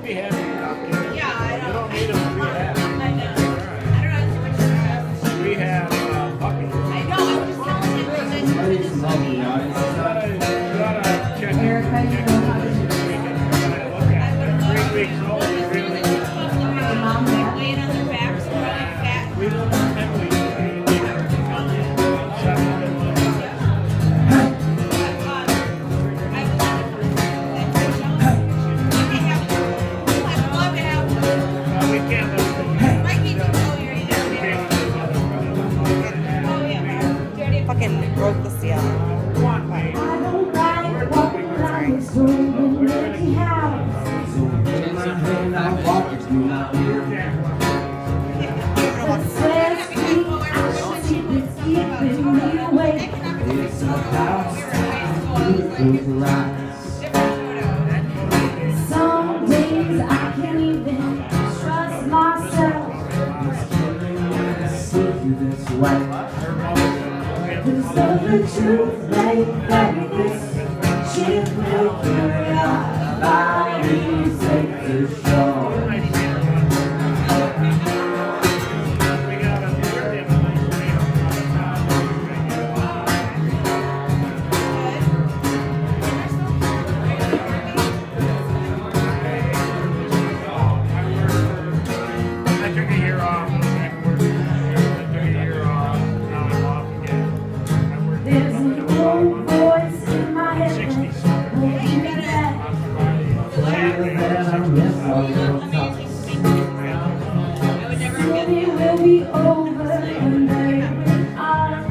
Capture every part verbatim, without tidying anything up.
be happy without kids. Yeah, I know. You don't need them to be happy. I know. I don't know what you have. We have uh, puppies. I know. I was just telling him that I should do this. You gotta, you gotta check them. Erica, you know how to do We can uh, look at them. They're three weeks old. They're really good. Like laying on their backs, running fat. We live in ten weeks. Fucking broke the seal. Some days I can't even trust myself. This way. Cause of the truth may carry this ship will carry our bodies safe to shore. There's an old voice in my head holding me back. Soon it will be over one day when I'm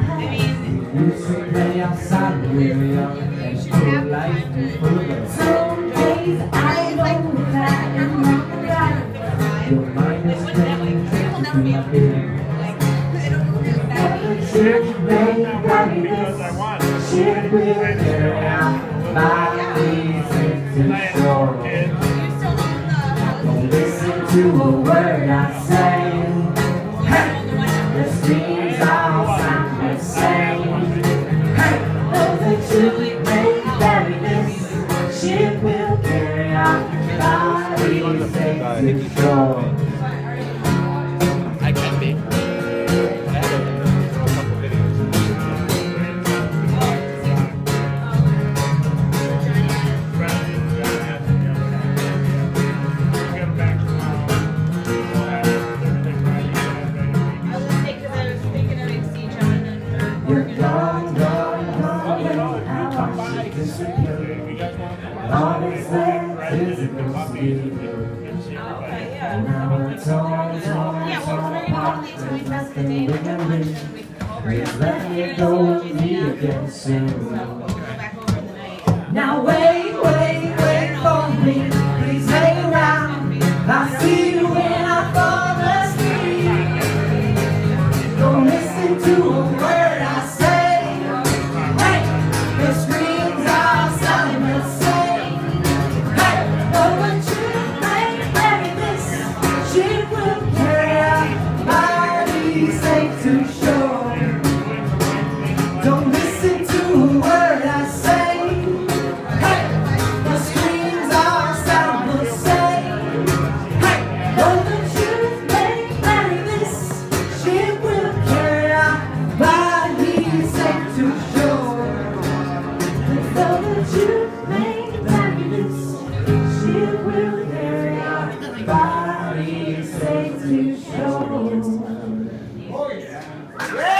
some days I go back and look back. Your mind is playing to my head. Ship may carry this, ship will carry our bodies safe to shore. Don't listen to a word I say. Hey, the streams all sound the same. Hey, though the truth may carry this, ship will carry our bodies safe to shore. I can be. Let me go with me again soon. Now wait, wait, wait for me. Please hang around. I'll see you when I fall asleep. Don't listen to a word I say. Hey, the screams are sounding the same. Hey, though the truth may carry this, ship will carry our bodies safe to shore. Don't listen to a word I say. Hey, the screams all sound the same. Hey, though the truth may carry this, ship will carry our bodies safe to shore. Though the truth may carry this, ship will carry our bodies safe to shore. Oh yeah.